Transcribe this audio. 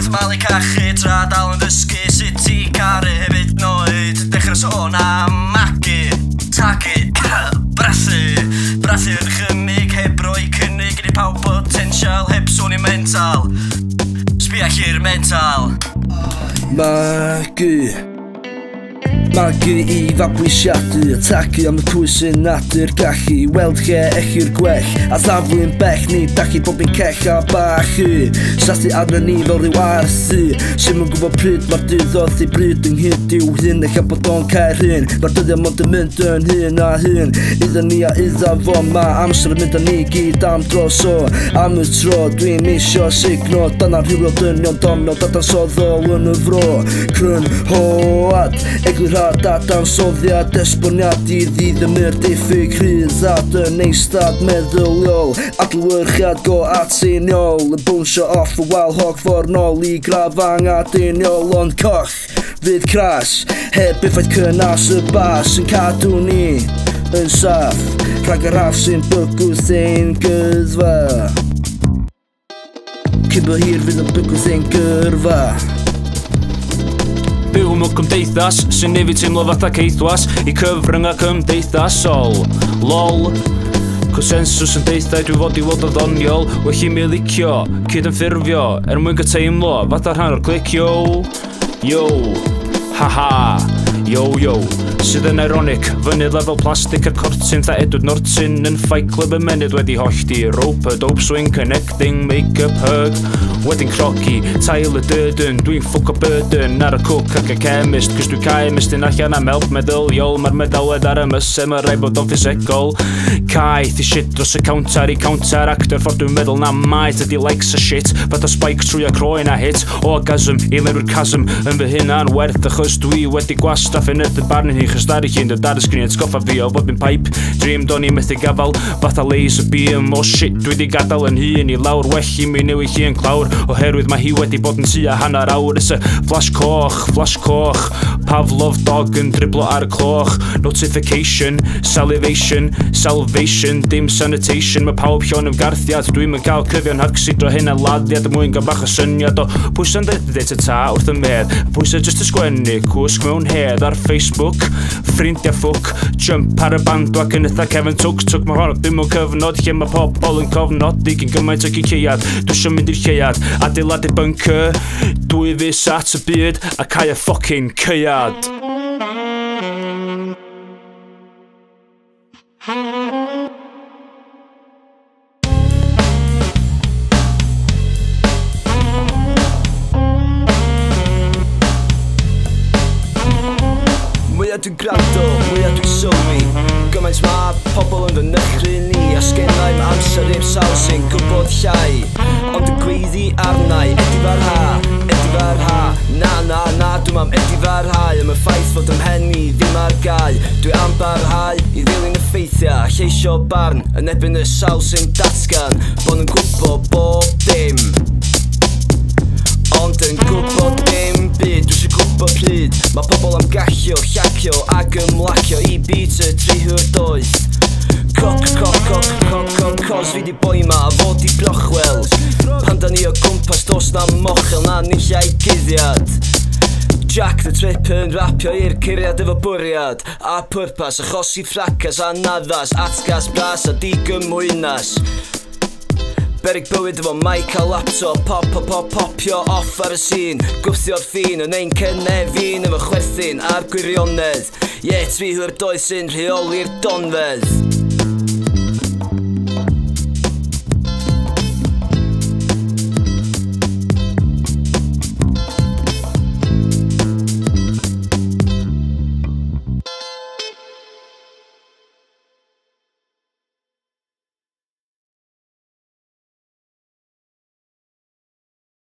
malu cachu tra dal yn dysgu sut i caru hefyd noed. Dechrau sôn am magu, tagu, brathu yn chymig heb roi cynnig i pawb potensial heb sôn i mental. Sbia chi'r mental. Magu i fabwysiadu, tagu am y pwys yn nadur gallu weld lle echir gwell a ddaflu'n bell ni dachu bob yn cell a bachu Sasti arna ni fel rhyw arthu sy'n mwyn gwybod pryd mae'r dyddodd i bryd ynghyd i'w hyn eich bod o'n cael hyn Mae'r dyddiau mond yn mynd yn hyn a hyn Iddo ni a iddo fo mae amser yn mynd â ni gyd am dros o Am y tro dwi'n isio signo Dyna'r rhywio dynion domno dadansoddol yn y fro Crynhoad Eglur dadansoddiad, esboniad i ddidymyr diffyg rhydd a yn eistad meddyliol Adlewyrchiad go atseiniol yn bwnsio off y wal hog for nôl i grafang a deiniol Ond coch fydd cras heb effaith cynnas y bas yn cadw ni yn saff Rhag yr raff sy'n bygwth ein gyddfa Cyn hir fydd yn bygwth ein gyrfa Byw mewn cymdeithas sy'n neu fi teimlo fatha ceithwas I cyfryng a cymdeithasol LOL Consensus yn deithau dwi fod I weld o ddoniol Well I mi licio, cyd yn ffurfio mwyn gyteimlo, fatha rhan o'r clic Yo, haha Yo, sydd yn ironic Fynydd lefel plastic ar cortyn Tha Edward Norton yn Fight Club ymenydd wedi hollti Rope, a dope swing, connecting, make-up, hug Wedyn crogi, Tyler Durden Dwi'n ffwc o burden ar y cook ac y chemist Cys dwi'n cael mistyn allan am help meddyliol Mae'r meddalwedd ar y mysau Mae'n rhaid bod o'n ffisegol Caeth I shit dros y counter I counter-actor Ffordd dwi'n meddwl na maeth ydi likes a shit Fath o spike trwy a croen a hit Orgasm, I lerwyr casm Yn fy hynna'n werth achos dwi wedi gwastaff Yn edrych barn yn hi chysdari chi'n dod ar y sgrin Atgoffa fi o fod yn pipe Dream do'n I methu gafal Fatha laser beam O shit dwi di gadael yn hun I lawr well I mi newi chi yn clawr Oherwydd mae hi wedi bod yn tua hanner awr It's a flash coch Pavlov dog yn driblo ar y cloch Notification, salivation, salvation Dim sanitation Mae pawb llawn ymgarthiad Dwi'm yn cael cyfion hag sidro hyn a laddiad Y mwyn gael bach o syniad O pwy sy'n dweud y ta wrth y medd Pwy sy'n just y sgwennu cwsg mewn hedd Ar Facebook, ffrindiau ffwc Jump ar y bandwag yn eitha Kevin Tuk Mae hon o dim mewn cyfnod Lle mae pobl yn cofnodi Gyn gymaint ag I ceiad Dwi eisiau mynd i'r ceiad Adeiladu bunker Dwy fus at y byd A cael y ffocin ceiad Mwya dwi'n gwrando, mwya dwi'n sylwi Gymaint mae pobl yn fy nychru ni A sgennau mae amser i'r sawl sy'n gwybod llai Ond y gweiddi arnau, Edifarha Na, dwi'n am Edifarhau Am y ffaith fod ymhenni ddim ar gael Dwi am barhau I ddilyn y ffeithiau Lleisio barn yn ebyn y sawl sy'n datgan Bod yn gwybod bob dim Ond yn gwybod dim byd Dwi eisiau gwybod pryd Mae pobl am gallio, llacio ag ymlacio I beat y trihwyr doeth Cos fi di boi ma a fod I brochwel Pan da ni o gwmpas dos na mochel na ni llai guddiad Jack the Trip yn rapio i'r curiad efo bwriad A pwrpas achosi ffracas a naddas Atgas bras a digymwynas Berig bywyd efo mic a laptop Popio off ar y sîn Gwthio'r ffin yn ein cynefin Efo chwerthin a'r gwirionedd Trihwyr doeth sy'n rheoli'r donfedd